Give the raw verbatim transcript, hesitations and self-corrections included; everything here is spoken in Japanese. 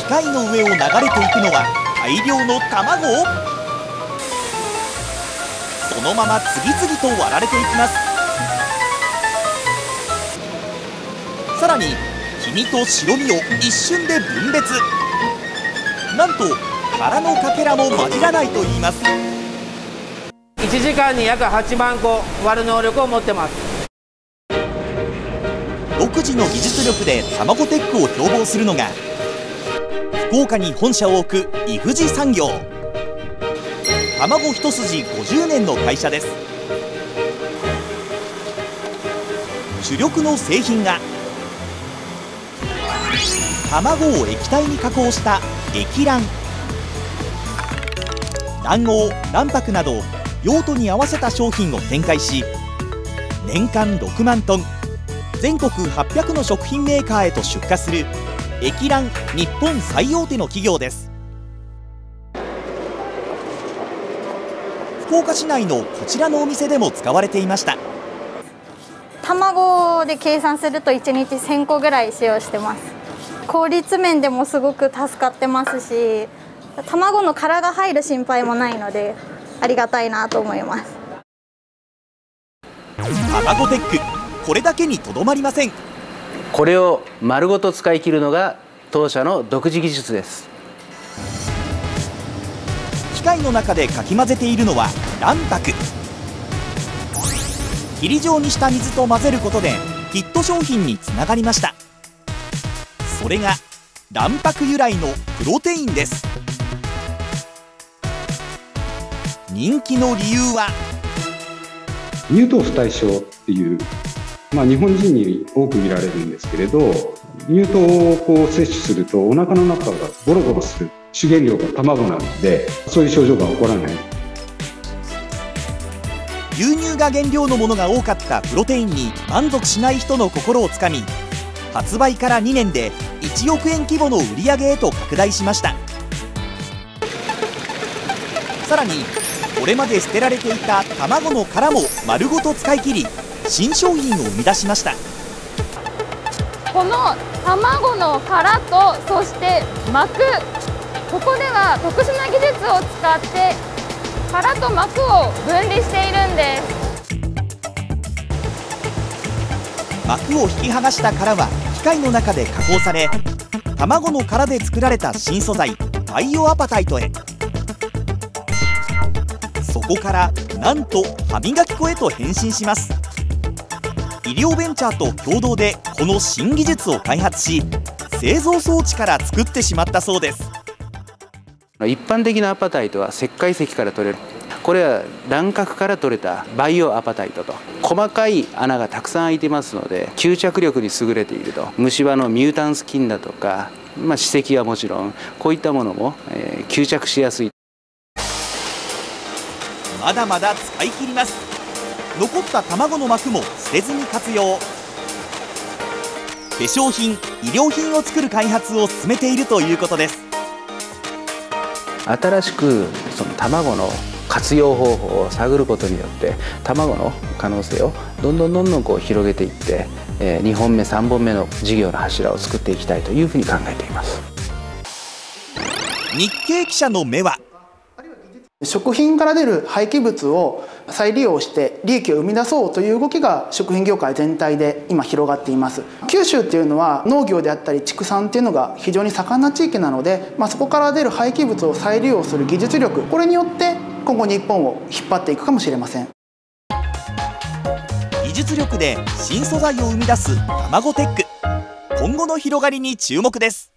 械の上を流れていくのは大量の卵。そのまま次々と割られていきます。さらに黄身と白身を一瞬で分別。なんと殻のかけらも混じらないといいます。 いちじかんに約はちまんこ割る能力を持ってます。 独自の技術力で卵テックを標榜するのが福岡に本社を置くイフジ産業。卵一筋ごじゅうねんの会社です。主力の製品が卵を液体に加工した液卵。卵黄、卵白など用途に合わせた商品を展開し、年間ろくまんトン、全国はっぴゃくの食品メーカーへと出荷する液卵日本最大手の企業です。福岡市内のこちらのお店でも使われていました。 卵で計算するといちにちせんこぐらい使用してます。効率面でもすごく助かってますし、卵の殻が入る心配もないのでありがたいなと思います。 卵テック、これだけにとどまりません。 これを丸ごと使い切るのが当社の独自技術です。 機械の中でかき混ぜているのは卵白。霧状にした水と混ぜることでヒット商品につながりました。それが卵白由来のプロテインです。人気の理由は乳糖不対症っていう、まあ、日本人に多く見られるんですけれど、乳糖をこう摂取するとお腹の中がゴロゴロする。主原料が卵なのでそういう症状が起こらない。 牛乳が原料のものが多かったプロテインに満足しない人の心をつかみ、発売からにねんでいちおくえん規模の売り上げへと拡大しました。さらにこれまで捨てられていた卵の殻も丸ごと使い切り、新商品を生み出しました。 この卵の殻とそして膜、ここでは特殊な技術を使って殻と膜を分離しているんです。 膜を引き剥がした殻は機械の中で加工され、卵の殻で作られた新素材バイオアパタイトへ。そこからなんと歯磨き粉へと変身します。医療ベンチャーと共同でこの新技術を開発し、製造装置から作ってしまったそうです。 一般的なアパタイトは石灰石から取れる。これは卵殻から取れたバイオアパタイトと、細かい穴がたくさん開いてますので吸着力に優れていると。虫歯のミュータンス菌だとか、まあ、歯石はもちろんこういったものも、えー、吸着しやすい。 まだまだ使い切ります。残った卵の膜も捨てずに活用。化粧品、医療品を作る開発を進めているということです。 新しくその卵の活用方法を探ることによって卵の可能性をどんどんどんどんこう広げていって、えー、にほんめさんぼんめの事業の柱を作っていきたいというふうに考えています。 日経記者の目は食品から出る廃棄物を再利用して利益を生み出そうという動きが食品業界全体で今広がっています。九州っていうのは農業であったり畜産っていうのが非常に盛んな地域なので、まあ、そこから出る廃棄物を再利用する技術力、これによって今後日本を引っ張っていくかもしれません。 技術力で新素材を生み出す卵テック、今後の広がりに注目です。